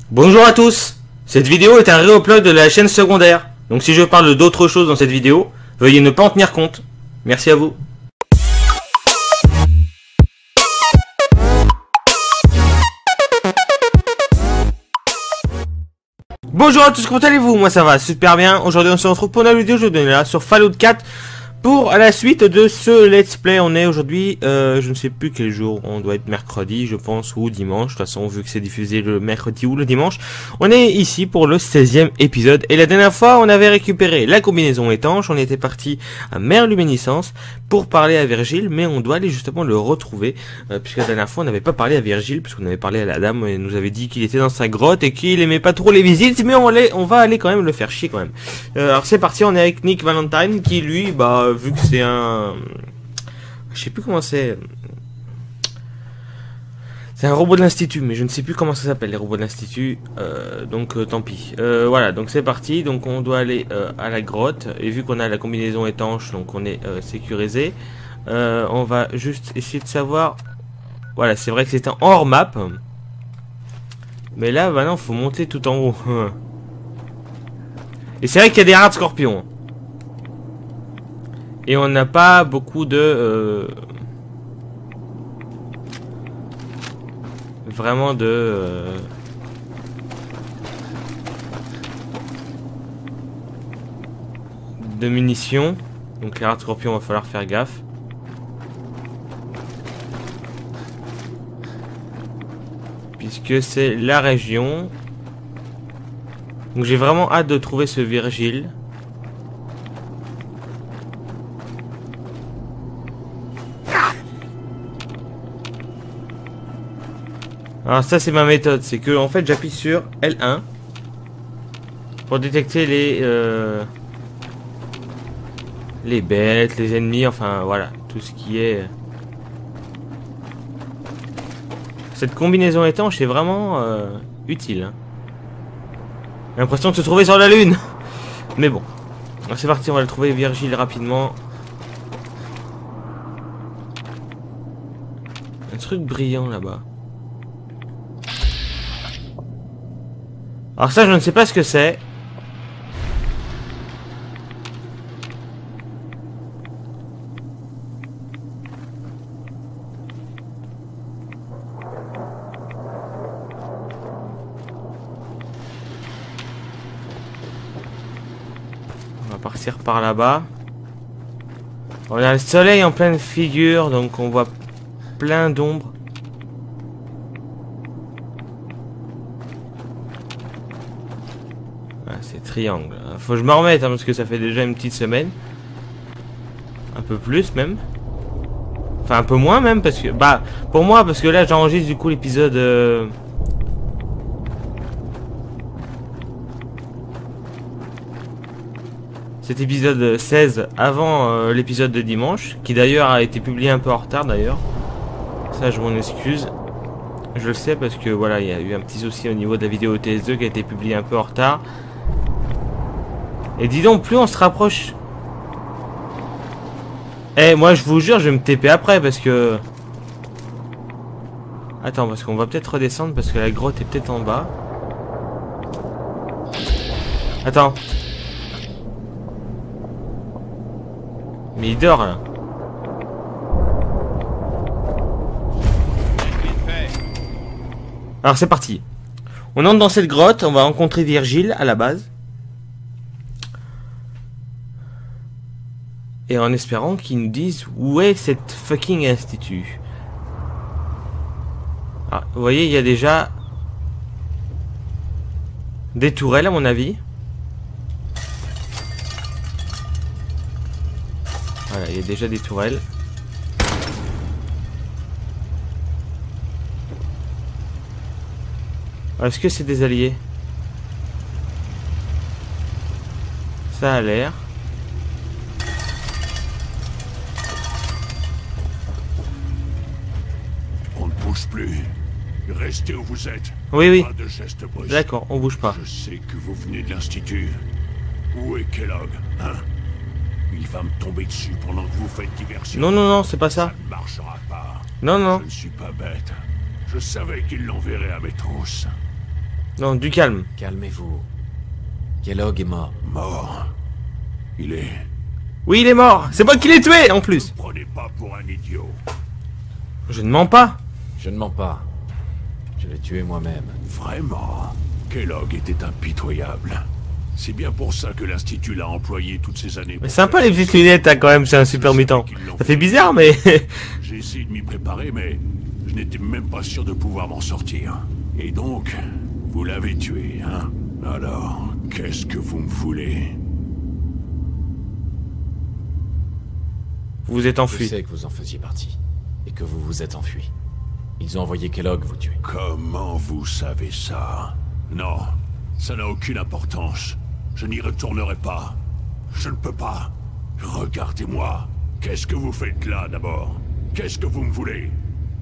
Bonjour à tous. Cette vidéo est un réupload de la chaîne secondaire. Donc si je parle d'autres choses dans cette vidéo, veuillez ne pas en tenir compte. Merci à vous. Bonjour à tous, comment allez-vous? Moi ça va super bien. Aujourd'hui on se retrouve pour une nouvelle vidéo. Je vais là sur Fallout 4 pour la suite de ce let's play. On est aujourd'hui, je ne sais plus quel jour, on doit être mercredi je pense, ou dimanche. De toute façon vu que c'est diffusé le mercredi ou le dimanche, on est ici pour le 16e épisode. Et la dernière fois on avait récupéré la combinaison étanche, on était parti à Mer Luminescence pour parler à Virgile, mais on doit aller justement le retrouver, puisque la dernière fois on n'avait pas parlé à Virgile, puisqu'on avait parlé à la dame, et nous avait dit qu'il était dans sa grotte et qu'il aimait pas trop les visites, mais on va aller quand même le faire chier quand même. Alors c'est parti, on est avec Nick Valentine qui lui, vu que c'est un... Je sais plus comment c'est... C'est un robot de l'institut, mais je ne sais plus comment ça s'appelle les robots de l'institut, donc tant pis. Voilà, donc c'est parti, donc on doit aller à la grotte, et vu qu'on a la combinaison étanche, donc on est sécurisé, on va juste essayer de savoir... Voilà, c'est vrai que c'est un hors map, mais là, maintenant, faut monter tout en haut. Et c'est vrai qu'il y a des rats de scorpions. Et on n'a pas beaucoup de... Vraiment de... de munitions. Donc les rats de scorpions, va falloir faire gaffe. Puisque c'est la région. Donc j'ai vraiment hâte de trouver ce Virgile. Alors ça c'est ma méthode, c'est que en fait j'appuie sur L1 pour détecter les bêtes, les ennemis, enfin voilà, tout ce qui est... Cette combinaison étanche est vraiment utile. Hein. J'ai l'impression de se trouver sur la lune. Mais bon, c'est parti, on va le trouver Virgile rapidement. Un truc brillant là-bas. Alors ça je ne sais pas ce que c'est. On va partir par là-bas. On a le soleil en pleine figure, donc on voit plein d'ombres. C'est triangle. Faut que je m'en remette parce que ça fait déjà une petite semaine. Un peu plus même. Enfin un peu moins même parce que... pour moi parce que là j'enregistre du coup l'épisode... Cet épisode 16 avant l'épisode de dimanche. Qui d'ailleurs a été publié un peu en retard d'ailleurs. Ça je m'en excuse. Je le sais parce que voilà il y a eu un petit souci au niveau de la vidéo TS2 qui a été publiée un peu en retard. Et dis donc, plus on se rapproche... Eh, moi je vous jure, je vais me TP après parce que... Attends, parce qu'on va peut-être redescendre parce que la grotte est peut-être en bas. Attends. Mais il dort là. Alors c'est parti. On entre dans cette grotte, on va rencontrer Virgile à la base. Et en espérant qu'ils nous disent où est cette fucking institut. Ah, vous voyez, il y a déjà des tourelles à mon avis. Voilà, il y a déjà des tourelles. Est-ce que c'est des alliés? Ça a l'air. Plus. Restez où vous êtes. Oui, oui. Pas de gestes brusques. D'accord, on bouge pas. Je sais que vous venez de l'Institut. Où est Kellogg, hein? Il va me tomber dessus pendant que vous faites diversion. Non, non, non, c'est pas ça. Ça ne marchera pas. Non, non. Je ne suis pas bête. Je savais qu'il l'enverrait à mes trousses. Non, du calme. Calmez-vous. Kellogg est mort. Mort. Il est... Oui, il est mort. C'est moi qui l'ai tué, en plus. Ne me prenez pas pour un idiot. Je ne mens pas. Je ne mens pas. Je l'ai tué moi-même. Vraiment. Kellogg était impitoyable. C'est bien pour ça que l'Institut l'a employé toutes ces années. Mais sympa les petites lunettes, hein, quand même, c'est un super mutant. Ça fait bizarre, mais... J'ai essayé de m'y préparer, mais je n'étais même pas sûr de pouvoir m'en sortir. Et donc, vous l'avez tué, hein? Alors, qu'est-ce que vous me voulez? Vous vous êtes Je enfui. sais que vous en faisiez partie. Et que vous vous êtes enfui. Ils ont envoyé Kellogg vous tuer. Comment vous savez ça? Non, ça n'a aucune importance. Je n'y retournerai pas. Je ne peux pas. Regardez-moi. Qu'est-ce que vous faites là, d'abord? Qu'est-ce que vous me voulez?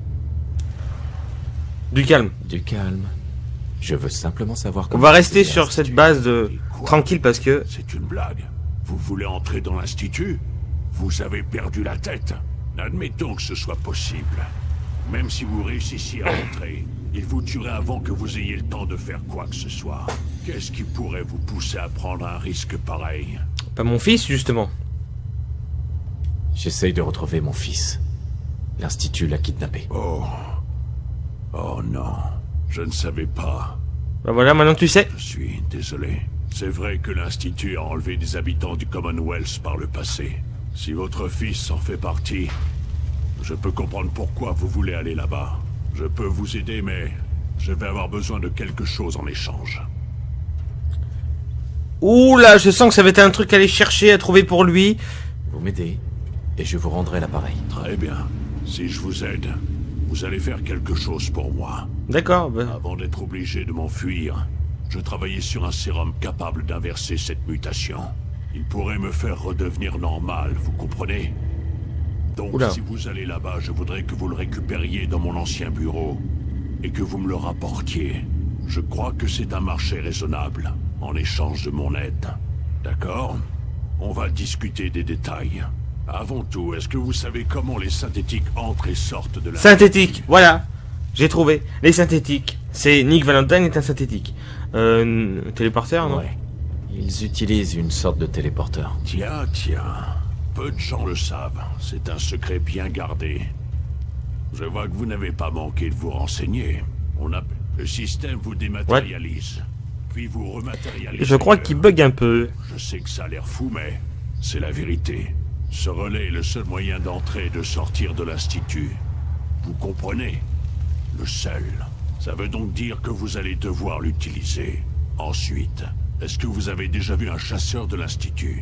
Du calme. Du calme. Je veux simplement savoir On comment... va rester vous sur êtes cette institué. base de... Tranquille, parce que... C'est une blague. Vous voulez entrer dans l'Institut? Vous avez perdu la tête. Admettons que ce soit possible. Même si vous réussissiez à entrer, il vous tuerait avant que vous ayez le temps de faire quoi que ce soit. Qu'est-ce qui pourrait vous pousser à prendre un risque pareil? Pas mon fils, justement. J'essaye de retrouver mon fils. L'Institut l'a kidnappé. Oh. Oh non. Je ne savais pas. Bah voilà, maintenant tu sais. Je suis désolé. C'est vrai que l'Institut a enlevé des habitants du Commonwealth par le passé. Si votre fils en fait partie, je peux comprendre pourquoi vous voulez aller là-bas. Je peux vous aider, mais je vais avoir besoin de quelque chose en échange. Ouh là, je sens que ça va être un truc à aller chercher, à trouver pour lui. Vous m'aidez, et je vous rendrai l'appareil. Très bien. Si je vous aide, vous allez faire quelque chose pour moi. D'accord, bah... Avant d'être obligé de m'enfuir, je travaillais sur un sérum capable d'inverser cette mutation. Il pourrait me faire redevenir normal, vous comprenez? Donc Oula. si vous allez là-bas, je voudrais que vous le récupériez dans mon ancien bureau et que vous me le rapportiez. Je crois que c'est un marché raisonnable, en échange de mon aide. D'accord? On va discuter des détails. Avant tout, est-ce que vous savez comment les synthétiques entrent et sortent de la... Synthétique, voilà. J'ai trouvé. Les synthétiques. C'est Nick Valentine est un synthétique. Téléporteur, non? Ouais. Ils utilisent une sorte de téléporteur. Tiens, tiens. Peu de gens le savent. C'est un secret bien gardé. Je vois que vous n'avez pas manqué de vous renseigner. Le système vous dématérialise. Puis vous rematérialise. Je crois qu'il bug un peu. Je sais que ça a l'air fou, mais c'est la vérité. Ce relais est le seul moyen d'entrer et de sortir de l'Institut. Vous comprenez? Le seul. Ça veut donc dire que vous allez devoir l'utiliser. Ensuite, est-ce que vous avez déjà vu un chasseur de l'Institut?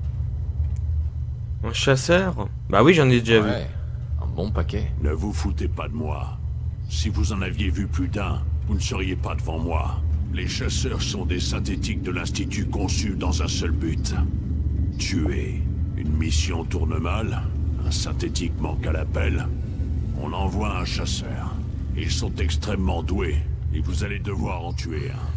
Un chasseur? Bah oui, j'en ai déjà vu. Ouais, un bon paquet. Ne vous foutez pas de moi. Si vous en aviez vu plus d'un, vous ne seriez pas devant moi. Les chasseurs sont des synthétiques de l'Institut conçus dans un seul but. Tuer. Une mission tourne mal, un synthétique manque à l'appel. On envoie un chasseur. Ils sont extrêmement doués, et vous allez devoir en tuer un.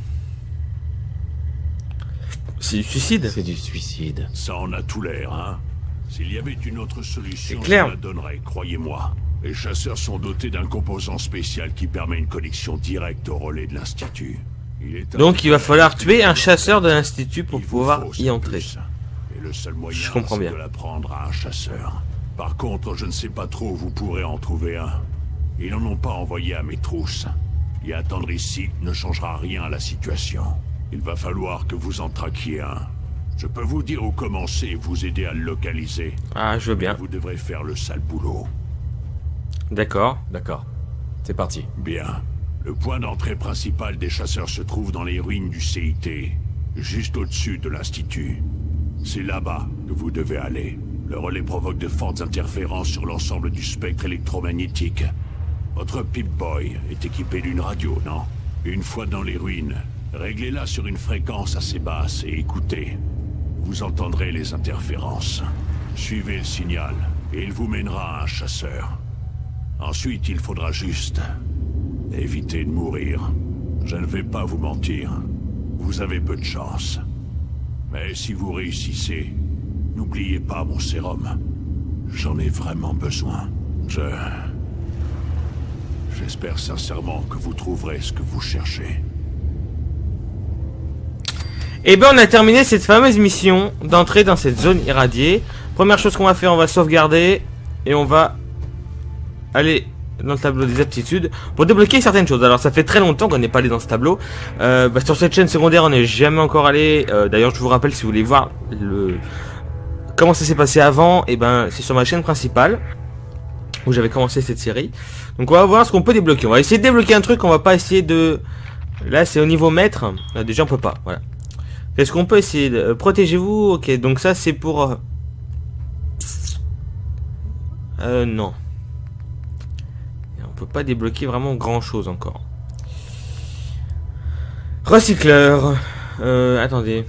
C'est du suicide. C'est du suicide. Ça en a tout l'air, hein? S'il y avait une autre solution, C'est je clair. la donnerais, croyez-moi. Les chasseurs sont dotés d'un composant spécial qui permet une connexion directe au relais de l'Institut. Donc il va falloir tuer un chasseur de l'Institut pour Il vous pouvoir faut y ça entrer. plus. Et le seul moyen, Je comprends c'est bien. de l'apprendre à un chasseur. Par contre, je ne sais pas trop où vous pourrez en trouver un. Ils n'en ont pas envoyé à mes trousses. Et attendre ici ne changera rien à la situation. Il va falloir que vous en traquiez un. Je peux vous dire où commencer et vous aider à le localiser. Ah, je veux bien. Vous devrez faire le sale boulot. D'accord. D'accord. C'est parti. Bien. Le point d'entrée principal des chasseurs se trouve dans les ruines du CIT, juste au-dessus de l'Institut. C'est là-bas que vous devez aller. Le relais provoque de fortes interférences sur l'ensemble du spectre électromagnétique. Votre Pip-Boy est équipé d'une radio, non? Une fois dans les ruines, réglez-la sur une fréquence assez basse et écoutez. Vous entendrez les interférences. Suivez le signal et il vous mènera à un chasseur. Ensuite, il faudra juste éviter de mourir. Je ne vais pas vous mentir. Vous avez peu de chance. Mais si vous réussissez, n'oubliez pas mon sérum. J'en ai vraiment besoin. J'espère sincèrement que vous trouverez ce que vous cherchez. Et ben on a terminé cette fameuse mission d'entrer dans cette zone irradiée. Première chose qu'on va faire, on va sauvegarder et on va aller dans le tableau des aptitudes pour débloquer certaines choses. Alors ça fait très longtemps qu'on n'est pas allé dans ce tableau. Sur cette chaîne secondaire on n'est jamais encore allé. D'ailleurs je vous rappelle, si vous voulez voir comment ça s'est passé avant, et ben c'est sur ma chaîne principale où j'avais commencé cette série. Donc on va voir ce qu'on peut débloquer. On va essayer de débloquer un truc, on va pas essayer de... Là c'est au niveau maître. Là, déjà on peut pas, voilà. Qu'est-ce qu'on peut essayer de... Protégez-vous, ok, donc ça c'est pour... non. On peut pas débloquer vraiment grand chose encore. Recycleur. Attendez.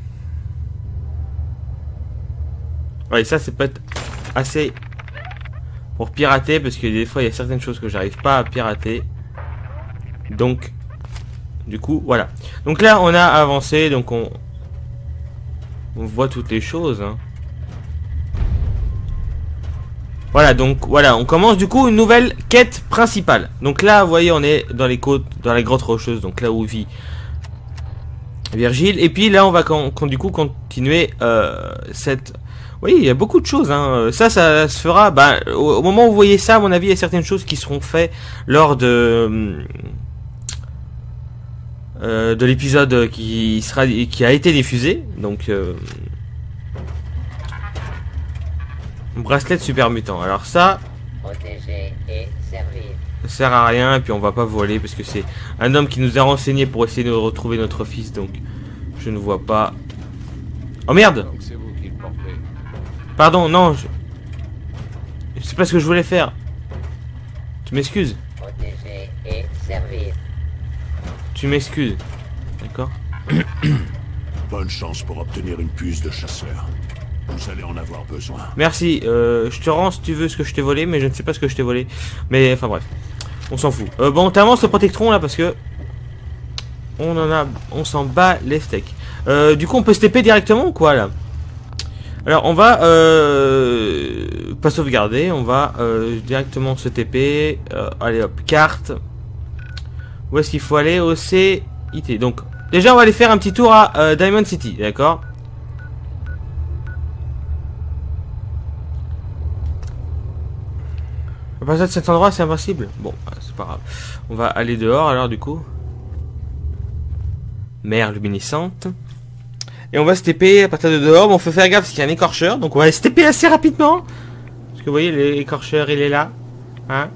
Ouais, ça c'est peut-être assez... pour pirater, parce que des fois il y a certaines choses que j'arrive pas à pirater. Donc du coup voilà. Donc là on a avancé, donc on voit toutes les choses hein. Voilà, donc voilà, on commence du coup une nouvelle quête principale. Donc là vous voyez on est dans les côtes, dans les grottes rocheuses, donc là où vit Virgile. Et puis là on va du coup continuer cette... Oui, il y a beaucoup de choses. Hein. Ça se fera. Bah, au moment où vous voyez ça, à mon avis, il y a certaines choses qui seront faites lors de l'épisode qui a été diffusé. Donc, bracelet de super mutant. Alors ça, protéger et servir. Ça sert à rien. Et puis on va pas voler parce que c'est un homme qui nous a renseigné pour essayer de retrouver notre fils. Donc, je ne vois pas. Oh merde! Pardon, non, je sais pas ce que je voulais faire. Tu m'excuses. Protéger et servir. Tu m'excuses. D'accord. Bonne chance pour obtenir une puce de chasseur. Vous allez en avoir besoin. Merci, je te rends si tu veux ce que je t'ai volé, mais je ne sais pas ce que je t'ai volé. Mais enfin bref, on s'en fout. Bon, t'avances le protectron là parce que on s'en bat les steaks. Du coup, on peut se TP directement ou quoi là? Alors on va pas sauvegarder, on va directement se TP. Allez hop, carte. Où est-ce qu'il faut aller? Au CIT. Donc déjà on va aller faire un petit tour à Diamond City, d'accord? À partir de cet endroit c'est invincible. Bon, c'est pas grave. On va aller dehors alors du coup. Mer luminescente. Et on va se TP à partir de dehors. Bon, faut faire gaffe parce qu'il y a un écorcheur. Donc on va se TP assez rapidement. Parce que vous voyez, l'écorcheur, il est là. Hein?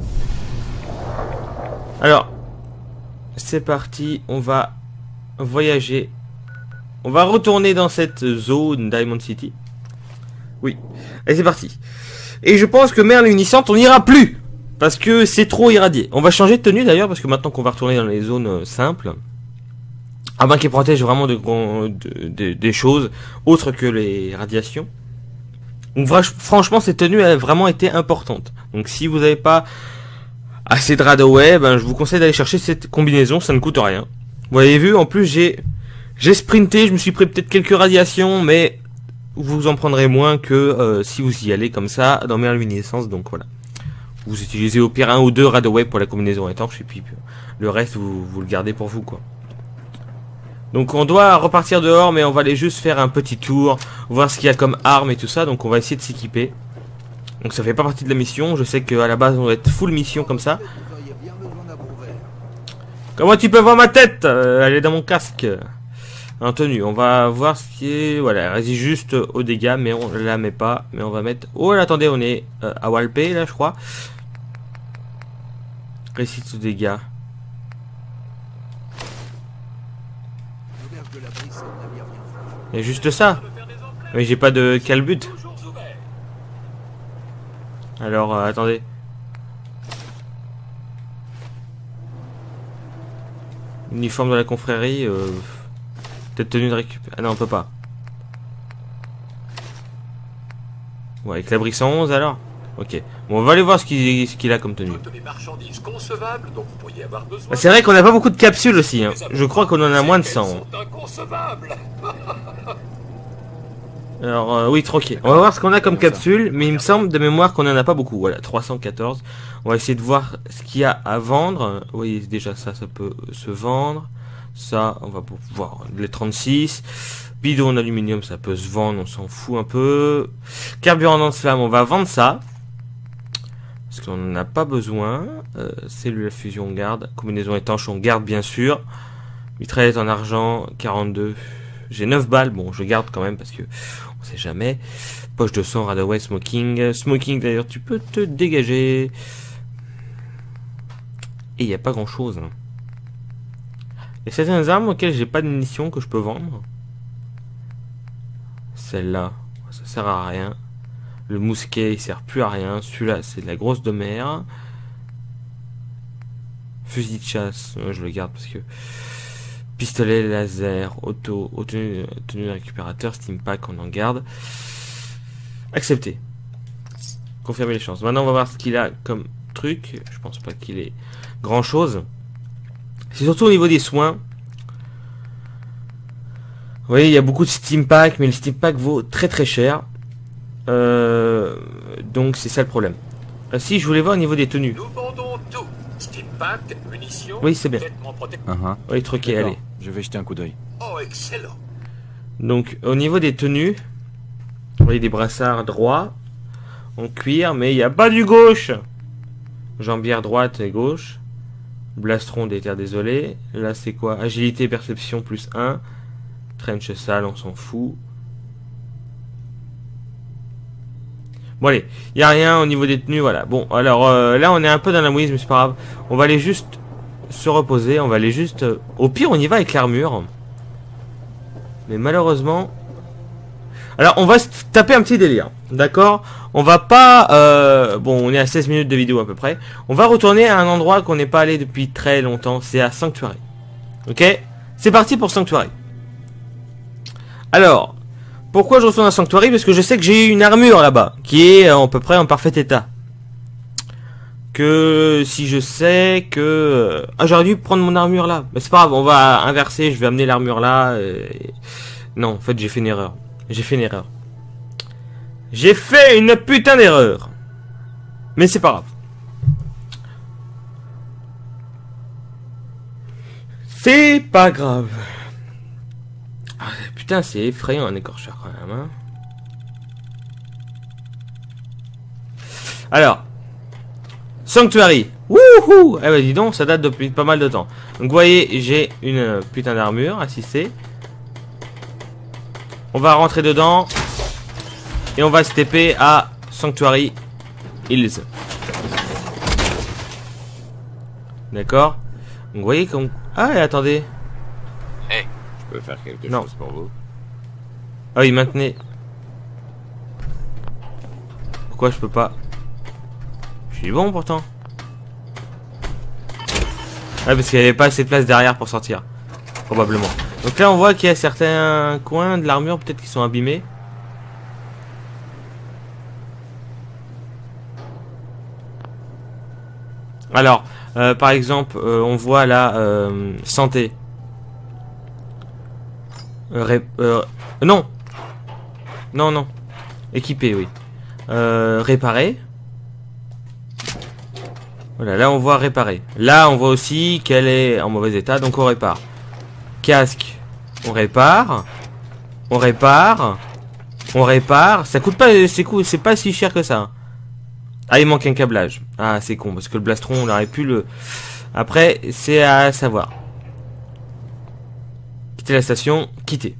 Alors, c'est parti. On va voyager. On va retourner dans cette zone Diamond City. Oui. Allez, c'est parti. Et je pense que mer luminescente, on n'ira plus. Parce que c'est trop irradié. On va changer de tenue d'ailleurs. Parce que maintenant qu'on va retourner dans les zones simples. À moins qu'ils protègent vraiment des choses autres que les radiations. Donc franchement cette tenue a vraiment été importante. Donc si vous n'avez pas assez de Radaway, ben, je vous conseille d'aller chercher cette combinaison, ça ne coûte rien. Vous avez vu, en plus j'ai sprinté, je me suis pris peut-être quelques radiations, mais vous en prendrez moins que si vous y allez comme ça dans mes luminescences. Donc voilà. Vous utilisez au pire 1 ou 2 Radaway pour la combinaison étanche et puis le reste vous le gardez pour vous quoi. Donc on doit repartir dehors, mais on va aller juste faire un petit tour, voir ce qu'il y a comme armes et tout ça. Donc on va essayer de s'équiper. Donc ça fait pas partie de la mission. Je sais qu'à la base on doit être full mission comme ça. Comment tu peux voir ma tête? Elle est dans mon casque. En tenue, on va voir ce qui est... Voilà, elle résiste juste aux dégâts, mais on la met pas. Mais on va mettre... Oh là, attendez, on est à Walpé là je crois. Résiste aux dégâts. Et juste ça. Mais j'ai pas de calbut. Alors attendez. Uniforme de la confrérie. Peut-être tenue de récup. Ah non on peut pas. Ouais, avec l'abri 111 alors. Ok. Bon on va aller voir ce qu'il a comme tenue. Ah, c'est vrai qu'on a pas beaucoup de capsules aussi. Hein. Je crois qu'on en a moins de 100. Alors oui, troqué. On va voir ce qu'on a comme capsule, mais il me semble de mémoire qu'on en a pas beaucoup. Voilà, 314. On va essayer de voir ce qu'il y a à vendre. Oui, déjà ça peut se vendre. Ça, on va pouvoir les 36. Bidon en aluminium, ça peut se vendre, on s'en fout un peu. Carburant de flamme, on va vendre ça. Parce qu'on n'en a pas besoin. Cellule à fusion, on garde. Combinaison étanche, on garde bien sûr. Mitraillette en argent, 42. J'ai 9 balles, bon, je garde quand même parce que on sait jamais. Poche de sang, Radaway, Smoking. Smoking, d'ailleurs, tu peux te dégager. Et il n'y a pas grand chose. Hein. Il y a certaines armes auxquelles j'ai pas de munitions que je peux vendre. Celle-là, ça sert à rien. Le mousquet, il sert plus à rien. Celui-là, c'est de la grosse de mer. Fusil de chasse, je le garde parce que... Pistolet laser, tenue de récupérateur, Steam Pack, on en garde. Accepter. Confirmer les chances. Maintenant, on va voir ce qu'il a comme truc. Je pense pas qu'il ait grand chose. C'est surtout au niveau des soins. Vous voyez, il y a beaucoup de Steam Pack, mais le Steam Pack vaut très très cher. Donc c'est ça le problème. Si je voulais voir au niveau des tenues. Nous vendons tout. Steam Pack, munitions, Oui, c'est bien. vêtements protecteurs. Oui, truqué, D'accord, allez. je vais jeter un coup d'œil. Oh, excellent. Donc au niveau des tenues, vous voyez des brassards droits en cuir, mais il n'y a pas du gauche. Jambière droite et gauche. Blastron des terres désolées. Là c'est quoi? Agilité, perception plus 1. Trench sale, on s'en fout. Bon allez, il n'y a rien au niveau des tenues, voilà. Bon, alors là on est un peu dans la mouise, mais c'est pas grave. On va aller juste se reposer, on va aller juste... Au pire on y va avec l'armure. Mais malheureusement... Alors on va se taper un petit délire, d'accord? On va pas... Bon, on est à 16 minutes de vidéo à peu près. On va retourner à un endroit qu'on n'est pas allé depuis très longtemps, c'est à Sanctuary. Ok? C'est parti pour Sanctuary. Alors... Pourquoi je retourne à Sanctuary? Parce que je sais que j'ai une armure là-bas, qui est à peu près en parfait état. Que si je sais que... Ah, j'aurais dû prendre mon armure là. Mais c'est pas grave, on va inverser, je vais amener l'armure là. Non, en fait j'ai fait une erreur. J'ai fait une erreur. J'ai fait une putain d'erreur. Mais c'est pas grave. C'est pas grave. Ah, putain, c'est effrayant un écorcheur quand même. Hein. Alors, Sanctuary. Wouhou! Eh ben dis donc, ça date depuis pas mal de temps. Donc vous voyez, j'ai une putain d'armure, assistée. On va rentrer dedans. Et on va se TP à Sanctuary Hills. D'accord? Donc vous voyez comme... Ah, et attendez. Je peux faire quelque Non. chose pour vous. Ah oui, maintenez. Pourquoi je peux pas? Je suis bon pourtant. Ah, parce qu'il n'y avait pas assez de place derrière pour sortir. Probablement. Donc là on voit qu'il y a certains coins de l'armure peut-être qui sont abîmés. Alors, par exemple, on voit là santé. Non. Non, non. Équipé, oui. Réparer. Voilà, là on voit réparer. Là on voit aussi qu'elle est en mauvais état, donc on répare. Casque, on répare. On répare. On répare. Ça coûte pas, c'est pas si cher que ça. Ah, il manque un câblage. Ah, c'est con, parce que le blastron, on aurait pu le... Après, c'est à savoir. Quitter la station, quitter.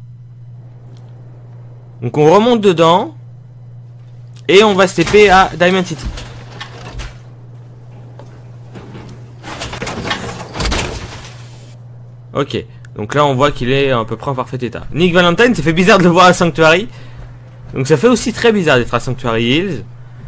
Donc on remonte dedans. Et on va se TP à Diamond City. Ok. Donc là on voit qu'il est à peu près en parfait état. Nick Valentine, ça fait bizarre de le voir à Sanctuary. Donc ça fait aussi très bizarre d'être à Sanctuary Hills.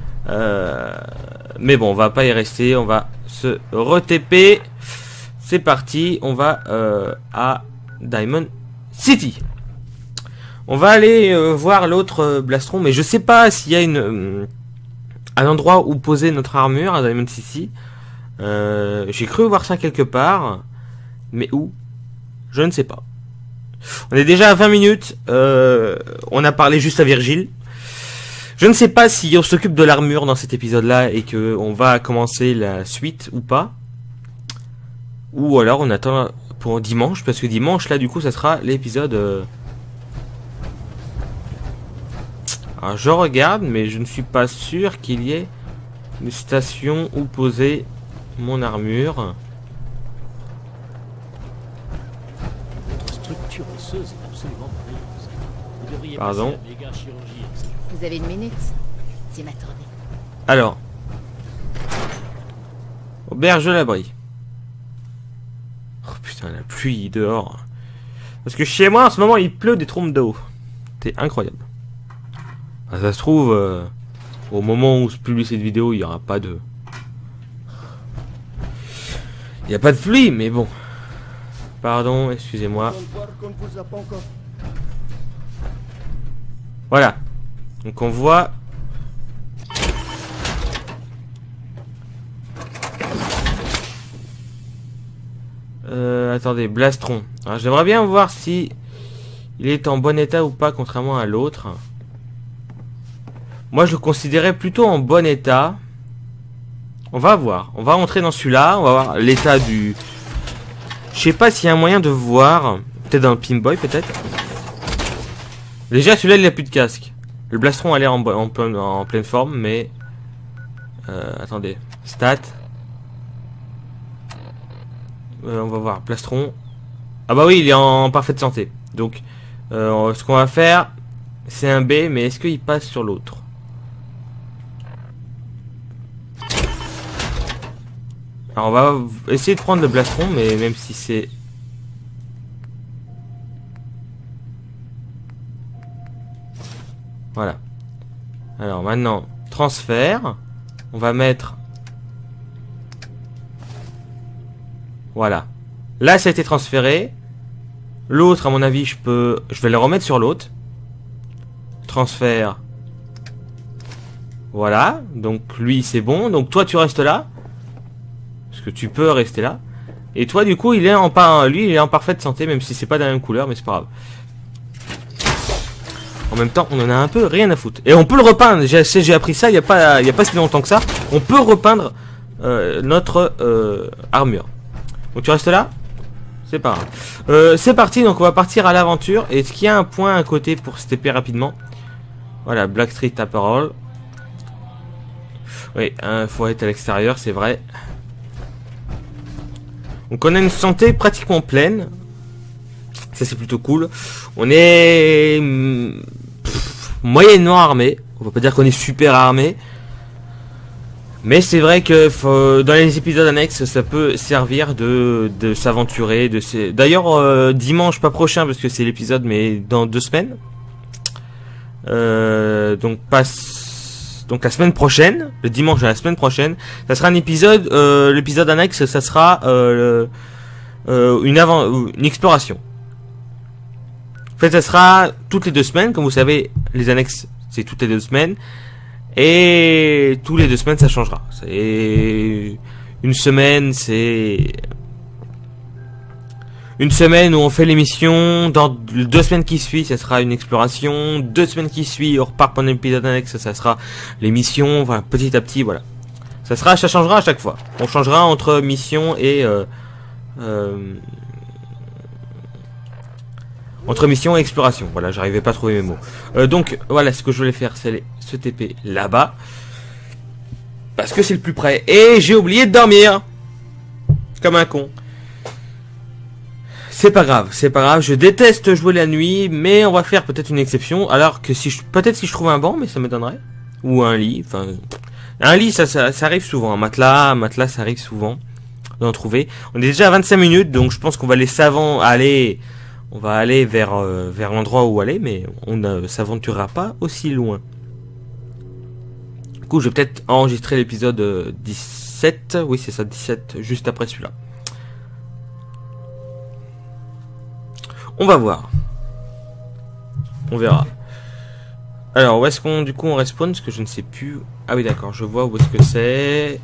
Mais bon, on va pas y rester. On va se re-TP. C'est parti. On va à Diamond City. On va aller voir l'autre blastron. Mais je sais pas s'il y a un endroit où poser notre armure à Diamond City. J'ai cru voir ça quelque part. Mais où? Je ne sais pas. On est déjà à 20 minutes. On a parlé juste à Virgile. Je ne sais pas si on s'occupe de l'armure dans cet épisode-là et que on va commencer la suite ou pas. Ou alors on attend pour dimanche, parce que dimanche, là, du coup, ça sera l'épisode... Alors, je regarde, mais je ne suis pas sûr qu'il y ait une station où poser mon armure. Votre structure osseuse est absolument merveilleuse. Vous devriez Pardon. passer la méga chirurgie avec ça. Vous avez une minute? C'est ma tournée. Alors. Auberge de l'abri. Oh putain, la pluie dehors. Parce que chez moi, en ce moment, il pleut des trompes d'eau. C'est incroyable. Ah, ça se trouve, au moment où se publie cette vidéo, il n'y aura pas de... Il n'y a pas de pluie, mais bon. Pardon, excusez-moi. Voilà. Donc on voit... Attendez, Blastron. Alors j'aimerais bien voir si il est en bon état ou pas, contrairement à l'autre. Moi je le considérais plutôt en bon état. On va voir. On va rentrer dans celui-là. On va voir l'état du... Je sais pas s'il y a un moyen de voir. Peut-être dans le Pinboy, peut-être. Déjà celui-là il a plus de casque. Le Blastron a l'air en pleine forme, mais... attendez. Stats. On va voir. Blastron. Ah bah oui, il est en parfaite santé. Donc, ce qu'on va faire, c'est un B, mais est-ce qu'il passe sur l'autre? Alors on va essayer de prendre le Blastron, mais même si c'est... Voilà. Alors maintenant, transfert. On va mettre... Voilà. Là, ça a été transféré. L'autre, à mon avis, je vais le remettre sur l'autre. Transfert. Voilà. Donc, lui, c'est bon. Donc, toi, tu restes là. Parce que tu peux rester là. Et toi, du coup, lui, il est en parfaite santé, même si c'est pas de la même couleur, mais c'est pas grave. En même temps, on en a un peu rien à foutre. Et on peut le repeindre. J'ai appris ça il y a pas si longtemps que ça. On peut repeindre notre armure. Donc tu restes là? C'est pas grave. C'est parti, donc on va partir à l'aventure. Est-ce qu'il y a un point à côté pour se TP rapidement? Voilà, Blackstreet Apparel. Oui, il faut être à l'extérieur, c'est vrai. Donc on a une santé pratiquement pleine. Ça c'est plutôt cool. On est moyennement armé. On va pas dire qu'on est super armé. Mais c'est vrai que dans les épisodes annexes, ça peut servir de s'aventurer. D'ailleurs, dimanche, pas prochain, parce que c'est l'épisode, mais dans 2 semaines. Donc la semaine prochaine, le dimanche de la semaine prochaine, ça sera un épisode. L'épisode annexe, ça sera une exploration. En fait, ça sera toutes les 2 semaines. Comme vous savez, les annexes, c'est toutes les 2 semaines. Et tous les 2 semaines, ça changera. C'est une semaine, c'est une semaine où on fait l'émission. Dans 2 semaines qui suivent, ça sera une exploration. 2 semaines qui suivent, on repart pour un épisode annexe, ça sera l'émission. Voilà, petit à petit, voilà. Ça changera à chaque fois. On changera entre mission et entre mission et exploration. Voilà, j'arrivais pas à trouver mes mots. Donc, voilà, ce que je voulais faire, c'est aller se TP là-bas. Parce que c'est le plus près. Et j'ai oublié de dormir. Comme un con. C'est pas grave, c'est pas grave. Je déteste jouer la nuit, mais on va faire peut-être une exception. Alors que peut-être si je trouve un banc, mais ça m'étonnerait. Ou un lit, enfin... Un lit, ça arrive souvent. Un matelas, ça arrive souvent d'en trouver. On est déjà à 25 minutes, donc je pense qu'on va on va aller vers l'endroit où aller, mais on ne s'aventurera pas aussi loin. Du coup, je vais peut-être enregistrer l'épisode 17. Oui, c'est ça, 17, juste après celui-là. On va voir. On verra. Alors, où est-ce qu'on, du coup, on respawn? Parce que je ne sais plus. Ah oui, d'accord, je vois où est-ce que c'est.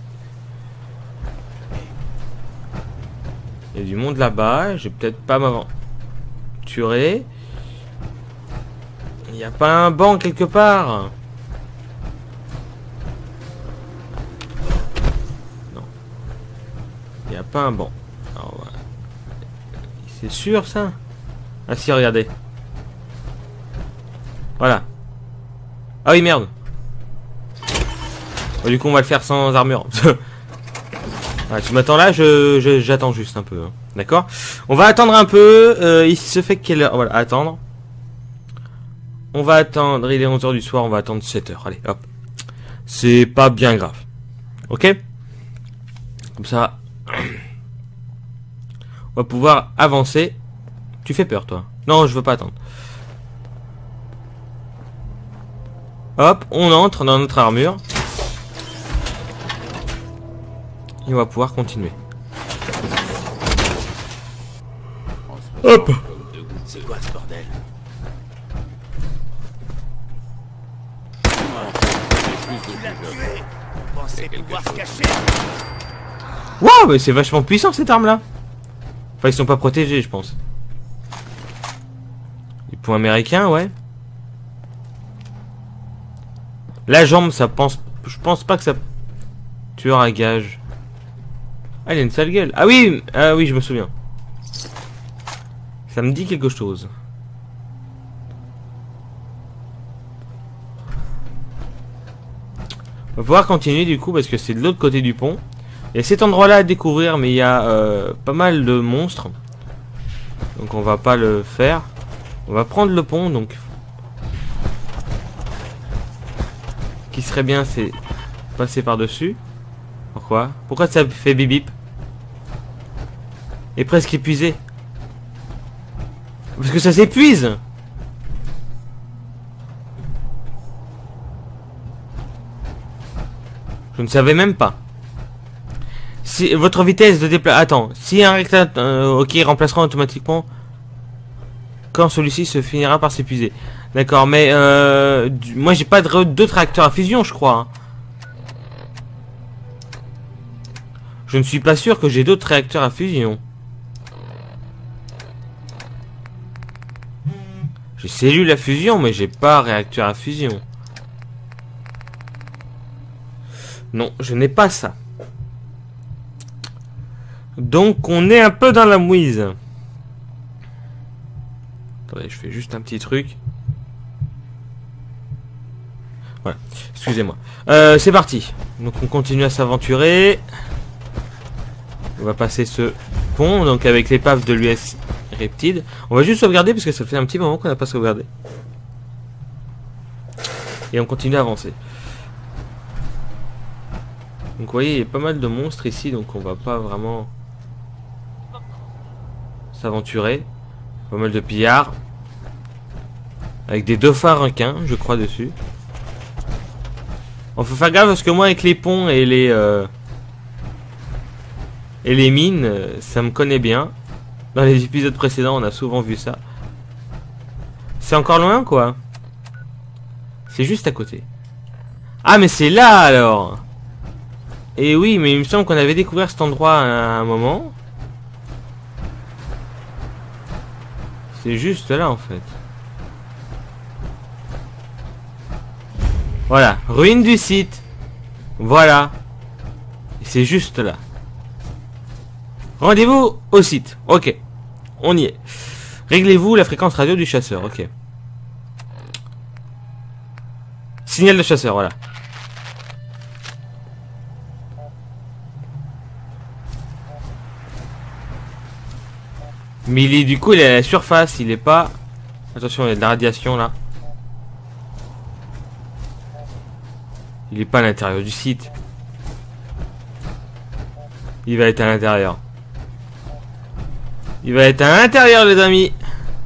Il y a du monde là-bas. Je vais peut-être pas m'aventurer. Il n'y a pas un banc quelque part? Non. Il n'y a pas un banc. Alors, voilà. C'est sûr ça? Ah si, regardez. Voilà. Ah oui, merde. Bon, du coup, on va le faire sans armure. Voilà, tu m'attends là, j'attends juste un peu. Hein. D'accord? On va attendre un peu. Il se fait quelle heure? Voilà, attendre. On va attendre. Il est 11h du soir, on va attendre 7h. Allez, hop. C'est pas bien grave. Ok? Comme ça. On va pouvoir avancer. Tu fais peur, toi. Non, je veux pas attendre. Hop, on entre dans notre armure. Et on va pouvoir continuer. Hop. C'est quoi ce bordel? Waouh, mais c'est vachement puissant cette arme là. Enfin, ils sont pas protégés, je pense. Les points américains, ouais. La jambe, ça pense. Je pense pas que ça. Tueur à gage. Ah, il a une sale gueule. Ah oui, je me souviens. Ça me dit quelque chose. On va pouvoir continuer du coup parce que c'est de l'autre côté du pont. Il y a cet endroit là à découvrir, mais il y a pas mal de monstres. Donc on va pas le faire. On va prendre le pont, donc. Ce qui serait bien, c'est passer par-dessus. Pourquoi? Pourquoi ça fait bip bip? Et presque épuisé. Parce que ça s'épuise. Je ne savais même pas. Si votre vitesse de déplacement... Attends, si un rectangle... ok, remplacera automatiquement quand celui-ci se finira par s'épuiser. D'accord, mais moi j'ai pas d'autres réacteurs à fusion, je crois. Hein. Je ne suis pas sûr que j'ai d'autres réacteurs à fusion. J'ai cellule à fusion, mais j'ai pas réacteur à fusion. Non, je n'ai pas ça. Donc on est un peu dans la mouise. Attendez, je fais juste un petit truc. Voilà, excusez-moi. C'est parti. Donc on continue à s'aventurer. On va passer ce pont, donc avec l'épave de l'US Riptide. On va juste sauvegarder parce que ça fait un petit moment qu'on n'a pas sauvegardé. Et on continue à avancer. Donc vous voyez, il y a pas mal de monstres ici, donc on va pas vraiment s'aventurer. Pas mal de pillards. Avec des dauphins requins, je crois, dessus. On faut faire gaffe parce que moi, avec les ponts et les mines, ça me connaît bien. Dans les épisodes précédents, on a souvent vu ça. C'est encore loin, quoi. C'est juste à côté. Ah, mais c'est là, alors. Et oui, mais il me semble qu'on avait découvert cet endroit à un moment. C'est juste là, en fait. Voilà, ruine du site. Voilà. Et c'est juste là. Rendez-vous au site. Ok. On y est. Réglez-vous la fréquence radio du chasseur. Ok. Signal de chasseur, voilà. Mais il est, du coup, il est à la surface. Il est pas... Attention, il y a de la radiation là. Il est pas à l'intérieur du site. Il va être à l'intérieur. Il va être à l'intérieur, les amis.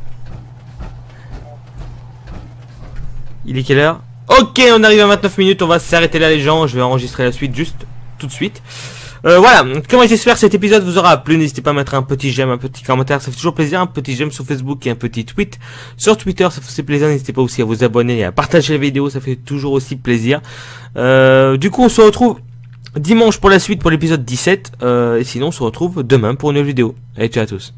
Il est quelle heure? Ok, on arrive à 29 minutes. On va s'arrêter là, les gens. Je vais enregistrer la suite juste tout de suite. Voilà, comme j'espère que cet épisode vous aura plu, n'hésitez pas à mettre un petit j'aime, un petit commentaire, ça fait toujours plaisir, un petit j'aime sur Facebook et un petit tweet sur Twitter, ça fait plaisir, n'hésitez pas aussi à vous abonner et à partager la vidéo, ça fait toujours aussi plaisir. Du coup on se retrouve dimanche pour la suite pour l'épisode 17, et sinon on se retrouve demain pour une nouvelle vidéo. Allez, ciao à tous.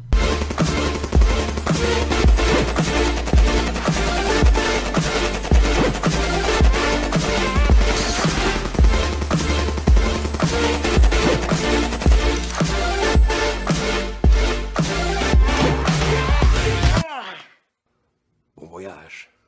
voyage.